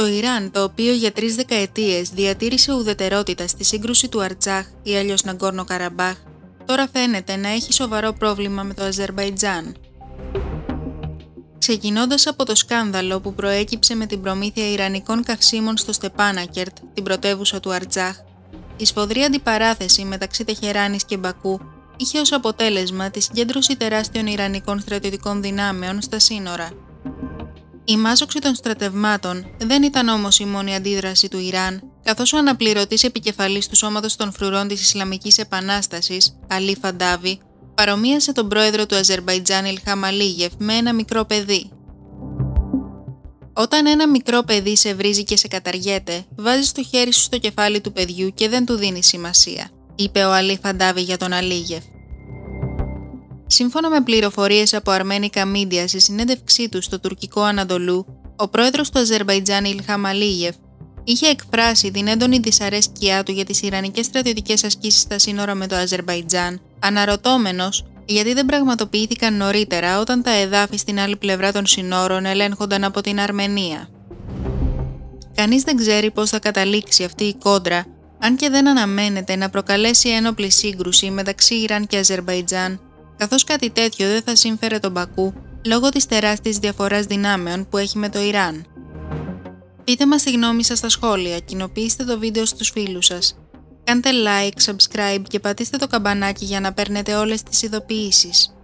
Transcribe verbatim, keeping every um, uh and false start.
Το Ιράν, το οποίο για τρεις δεκαετίες διατήρησε ουδετερότητα στη σύγκρουση του Αρτσάχ ή αλλιώς Ναγκόρνο Καραμπάχ, τώρα φαίνεται να έχει σοβαρό πρόβλημα με το Αζερμπαϊτζάν. Ξεκινώντας από το σκάνδαλο που προέκυψε με την προμήθεια ιρανικών καυσίμων στο Στεπάνακερτ, την πρωτεύουσα του Αρτσάχ, η σφοδρή αντιπαράθεση μεταξύ Τεχεράνης και Μπακού είχε ως αποτέλεσμα τη συγκέντρωση τεράστιων ιρανικών στρατιωτικών δυνάμεων στα σύνορα. Η μάζοξη των στρατευμάτων δεν ήταν όμως η μόνη αντίδραση του Ιράν, καθώς ο αναπληρωτής επικεφαλής του Σώματος των Φρουρών της Ισλαμικής Επανάστασης, Αλί Φαντάβι, παρομοίασε τον πρόεδρο του Αζερμπαϊτζάν Ιλχάμ Αλίγεφ με ένα μικρό παιδί. Όταν ένα μικρό παιδί σε βρίζει και σε καταργέται, βάζεις το χέρι σου στο κεφάλι του παιδιού και δεν του δίνει σημασία, είπε ο Αλί Φαντάβι για τον Αλίγεφ. Σύμφωνα με πληροφορίες από αρμένικα μίντια σε συνέντευξή του στο τουρκικό Αναδολού, ο πρόεδρος του Αζερμπαϊτζάν Ιλχάμ Αλίγεφ είχε εκφράσει την έντονη δυσαρέσκειά του για τις ιρανικές στρατιωτικές ασκήσεις στα σύνορα με το Αζερμπαϊτζάν, αναρωτώμενος γιατί δεν πραγματοποιήθηκαν νωρίτερα όταν τα εδάφη στην άλλη πλευρά των συνόρων ελέγχονταν από την Αρμενία. Κανείς δεν ξέρει πώς θα καταλήξει αυτή η κόντρα, αν και δεν αναμένεται να προκαλέσει ένοπλη σύγκρουση μεταξύ Ιράν και Αζερμπαϊτζάν, καθώς κάτι τέτοιο δεν θα σύμφερε τον Μπακού λόγω της τεράστιας διαφοράς δυνάμεων που έχει με το Ιράν. Πείτε μας τη γνώμη σας στα σχόλια, κοινοποιήστε το βίντεο στους φίλους σας. Κάντε like, subscribe και πατήστε το καμπανάκι για να παίρνετε όλες τις ειδοποιήσεις.